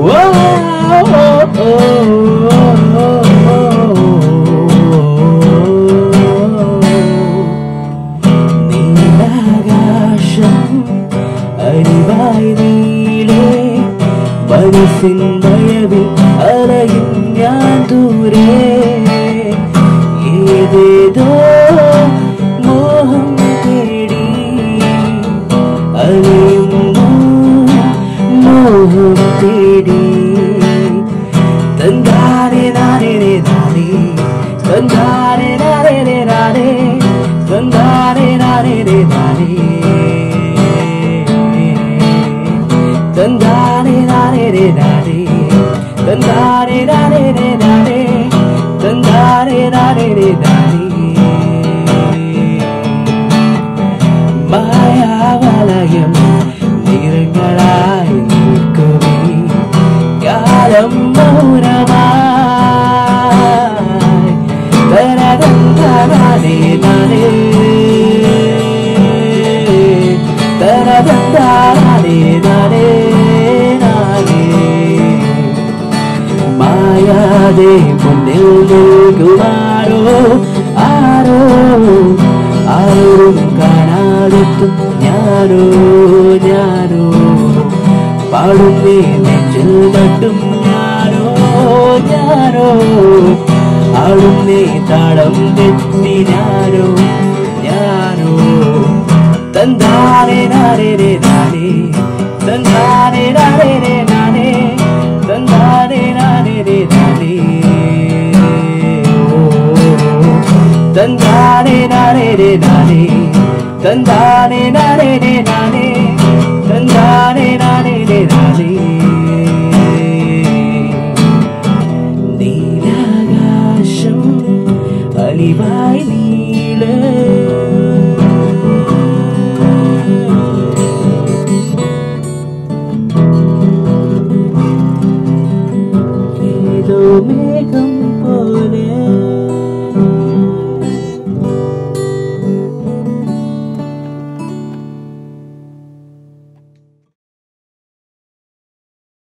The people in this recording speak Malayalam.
Neelakasham arivai neele manasin mayavil alayum njan doore ededo moham thedi alayum moham thedi tandare nare nare tandare nare nare tandare nare nare tandare nare nare tandare nare nare tandare nare nare maya valayam nirangalai nikkuvi kalam maunamai taradandare nare taradandare nare nare മായാതെ മുന്നിൽ നിൽക്കുമാരോ ആരോ ആരും കാണാതെത്തും ഞാനോ ഞാനോ പാടുന്നേ നെഞ്ചിൽ നട്ടും ഞാനോ ഞാനോ ആടുന്നേ താളം തെറ്റി ഞാനോ ഞാനോ തന്താനെ നാരേ നാരേ തന്താനെ നാരേ നാരേ tandare nare nare tandare nare nare tandare nare